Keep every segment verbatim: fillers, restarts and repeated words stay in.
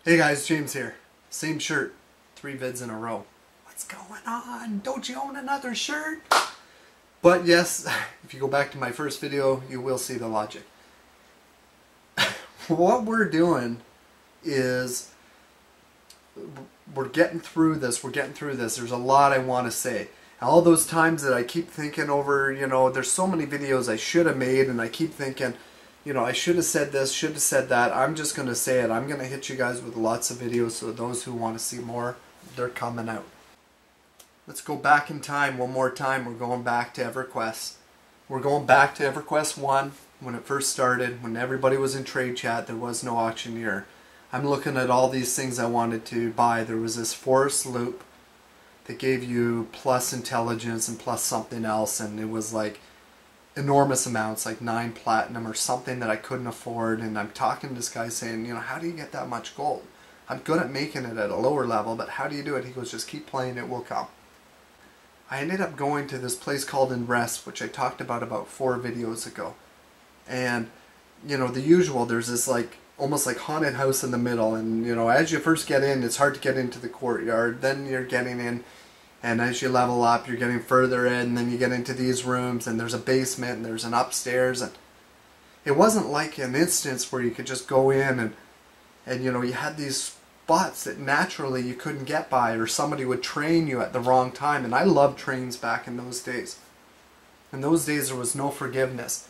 Hey guys, James here. Same shirt, three vids in a row. What's going on? Don't you own another shirt? But yes, if you go back to my first video, you will see the logic. What we're doing is we're getting through this, we're getting through this. There's a lot I want to say. All those times that I keep thinking over, you know, there's so many videos I should have made, and I keep thinking, you know, I should have said this, should have said that. I'm just going to say it. I'm going to hit you guys with lots of videos, so those who want to see more, they're coming out. Let's go back in time one more time. We're going back to EverQuest. We're going back to EverQuest one, when it first started, when everybody was in trade chat, there was no auctioneer. I'm looking at all these things I wanted to buy. There was this forest loop that gave you plus intelligence and plus something else, and it was like enormous amounts, like nine platinum or something that I couldn't afford. And I'm talking to this guy saying, you know, how do you get that much gold? I'm good at making it at a lower level, but how do you do it? He goes, just keep playing, it will come. I ended up going to this place called Inrest, which I talked about about four videos ago. And, you know, the usual, there's this like, almost like haunted house in the middle. And, you know, as you first get in, it's hard to get into the courtyard. Then you're getting in. And as you level up, you're getting further in, and then you get into these rooms, and there's a basement, and there's an upstairs, and it wasn't like an instance where you could just go in and, and you know, you had these spots that naturally you couldn't get by, or somebody would train you at the wrong time, and I loved trains back in those days. In those days, there was no forgiveness.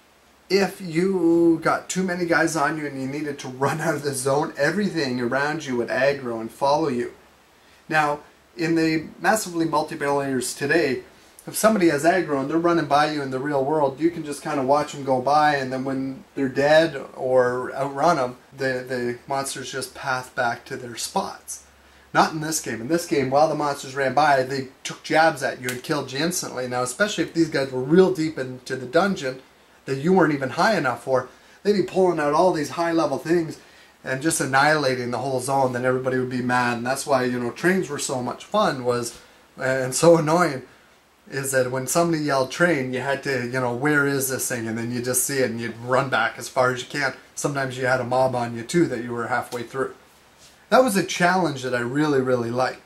If you got too many guys on you and you needed to run out of the zone, everything around you would aggro and follow you. Now, in the massively multiplayers today, if somebody has aggro and they're running by you in the real world, you can just kind of watch them go by, and then when they're dead or outrun them, the, the monsters just path back to their spots. Not in this game. In this game, while the monsters ran by, they took jabs at you and killed you instantly. Now, especially if these guys were real deep into the dungeon that you weren't even high enough for, they'd be pulling out all these high-level things and just annihilating the whole zone. Then everybody would be mad. And that's why, you know, trains were so much fun, was and so annoying, is that when somebody yelled train, you had to, you know, where is this thing? And then you just see it and you'd run back as far as you can. Sometimes you had a mob on you too that you were halfway through. That was a challenge that I really, really liked.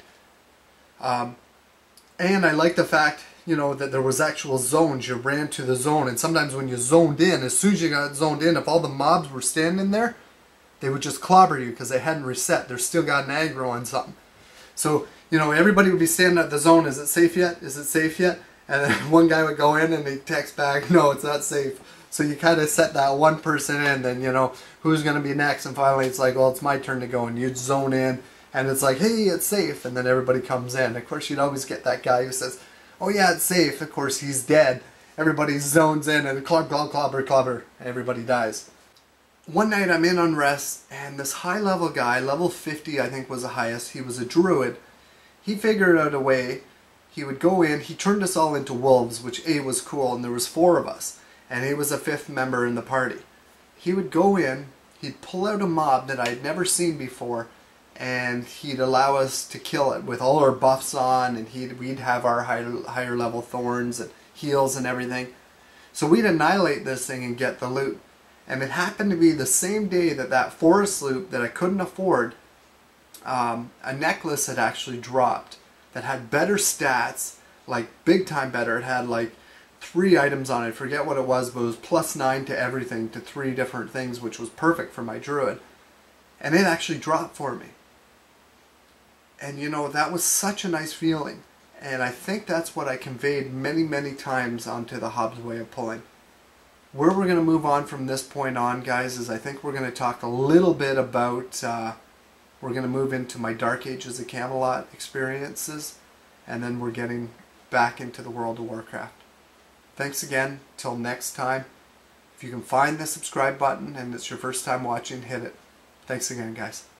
Um, and I liked the fact, you know, that there was actual zones. You ran to the zone, and sometimes when you zoned in, as soon as you got zoned in, if all the mobs were standing there, they would just clobber you because they hadn't reset. They're still got an aggro on something. So, you know, everybody would be standing at the zone. Is it safe yet? Is it safe yet? And then one guy would go in and he'd text back, no, it's not safe. So you kind of set that one person in, then, you know, who's going to be next? And finally it's like, well, it's my turn to go. And you'd zone in, and it's like, hey, it's safe. And then everybody comes in. Of course, you'd always get that guy who says, oh yeah, it's safe. Of course, he's dead. Everybody zones in, and clobber, clobber, clobber, clobber. Everybody dies. One night I'm in Unrest, and this high level guy, level fifty I think was the highest, he was a druid. He figured out a way. He would go in, he turned us all into wolves, which A, was cool, and there was four of us. And he was a fifth member in the party. He would go in, he'd pull out a mob that I'd never seen before, and he'd allow us to kill it with all our buffs on, and he'd, we'd have our higher, higher level thorns and heals and everything. So we'd annihilate this thing and get the loot. And it happened to be the same day that that forest loop that I couldn't afford, um, a necklace had actually dropped that had better stats, like big time better. It had like three items on it. I forget what it was, but it was plus nine to everything, to three different things, which was perfect for my druid. And it actually dropped for me. And you know, that was such a nice feeling. And I think that's what I conveyed many, many times onto the Hobbs way of pulling. Where we're going to move on from this point on, guys, is I think we're going to talk a little bit about, uh, we're going to move into my Dark Ages of Camelot experiences, and then we're getting back into the World of Warcraft. Thanks again. Till next time. If you can find the subscribe button and it's your first time watching, hit it. Thanks again, guys.